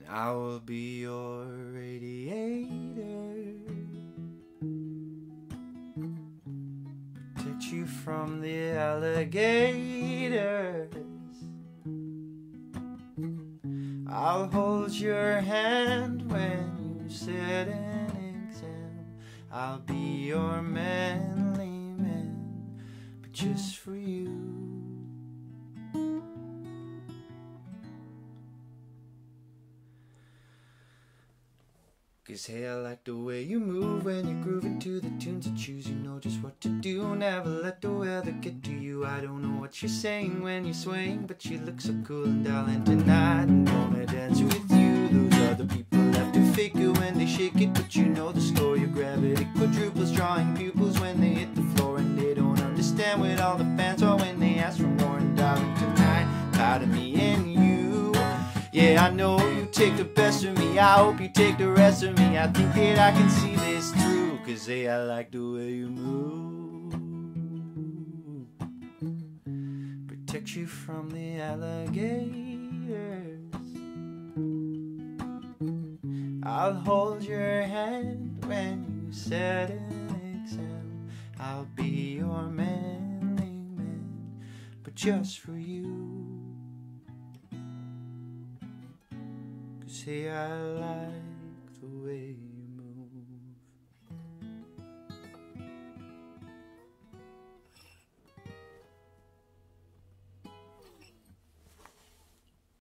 I will be your radiator, protect you from the alligators. I'll hold your hand when you sit an exam. I'll be your manly man, but just for you. 'Cause hey, I like the way you move when you're grooving to the tunes I choose. You know just what to do, never let the weather get to you. I don't know what you're saying when you're swaying, but you look so cool and darling tonight, and gonna dance with you. Those other people have to fake it when they shake it, but you know the score. Your gravity quadruples, drawing pupils when they hit the floor, and they don't understand what all the fans are when they ask for more. And darling tonight, part of me and you, yeah, I know you take the best of me, I hope you take the rest of me. I think that I can see this through, 'cause hey, I like the way you move, protect you from the alligators. I'll hold your hand when you set an exam. I'll be your manly man, but just for you. 'Cause hey, I like